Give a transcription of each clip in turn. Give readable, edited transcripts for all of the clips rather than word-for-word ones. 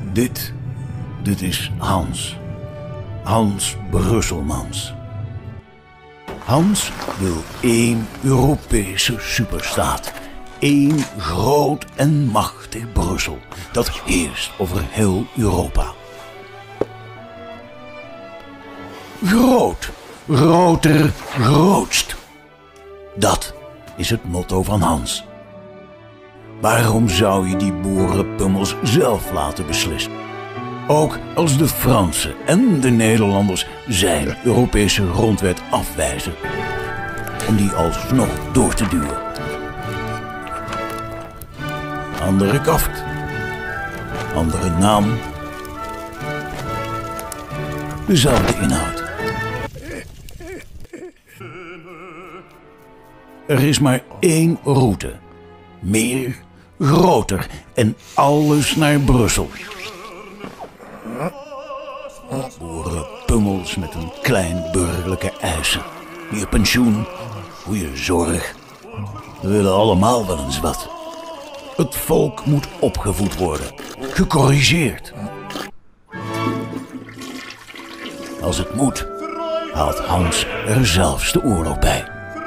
Dit is Hans. Hans Brusselmans. Hans wil één Europese superstaat. Eén groot en machtig Brussel. Dat heerst over heel Europa. Groot, groter, grootst. Dat is het motto van Hans. Waarom zou je die boerenpummels zelf laten beslissen? Ook als de Fransen en de Nederlanders zijn Europese grondwet afwijzen. Om die alsnog door te duwen. Andere kaft. Andere naam. Dezelfde inhoud. Er is maar één route. Meer, groter en alles naar Brussel. Boerenpummels met een klein burgerlijke eisen. Meer pensioen, goede zorg. We willen allemaal wel eens wat. Het volk moet opgevoed worden. Gecorrigeerd. Als het moet, haalt Hans er zelfs de oorlog bij.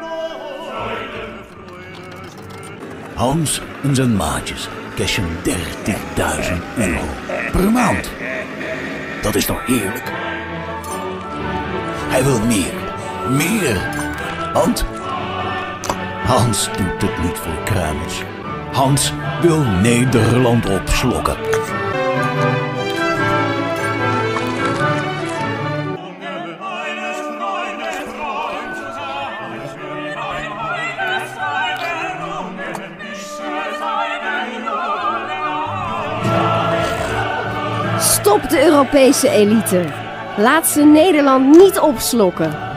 Hans en zijn maatjes cashen 30.000 euro per maand. Dat is toch heerlijk? Hij wil meer. Meer. Want Hans doet het niet voor kruimels. Hans wil Nederland opslokken. Stop de Europese elite. Laat ze Nederland niet opslokken.